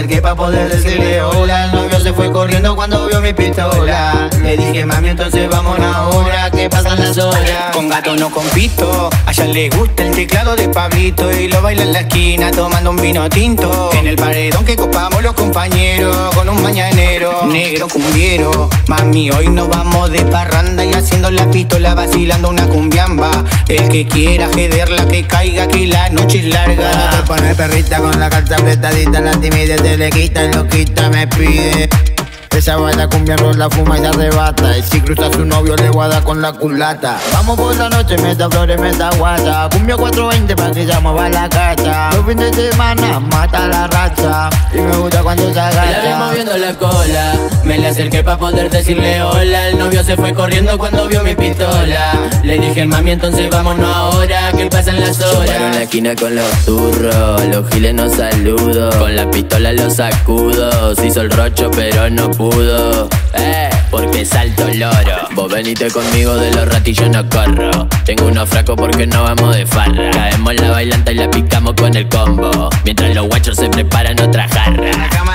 acerqué pa' poder decirle hola. El novio se fue corriendo cuando vio mi pistola. Le dije, mami, entonces vamos ahora, que pasan las horas. Con gato no compito, a ella le gusta el teclado de Pablito y lo baila en la esquina tomando un vino tinto. En el paredón que copamos los compañeros con un mañanero negro cumbiero. Mami, hoy nos vamos de parranda y haciendo la pistola vacilando una cumbiamba. El que quiera jederla que caiga, que la noche es larga. Te pone perrita con la carta apretadita, la timidez te le quita y loquita me pide. Esa baila cumbia la fuma y se arrebata. Y si cruza a su novio le guarda con la culata. Vamos por la noche, meta flores, meta guata. Cumbia 420 pa' que se mueva la casa. Los fines de semana mata la racha. Y me gusta cuando se agacha. La vi moviendo la cola, me le acerqué pa' poder decirle hola. El novio se fue corriendo cuando vio mi pistola. Le dije, mami, entonces vámonos ahora, que pasan las horas. Yo paro en la esquina con los turros, los giles no saludo. Con la pistola los sacudo, se hizo el rocho pero no pudo. Porque salto loro. Vos venite conmigo, de los ratillos no corro. Tengo unos fracos porque no vamos de farra. Caemos la bailanta y la picamos con el combo, mientras los guachos se preparan otra jarra.